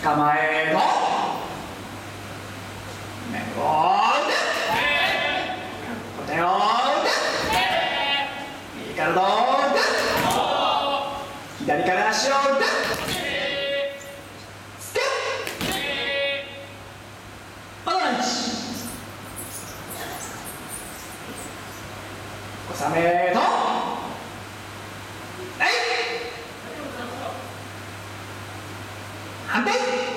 構えの面を腕小手を腕右からの腕左から足を腕ステップパンチ小雨と反対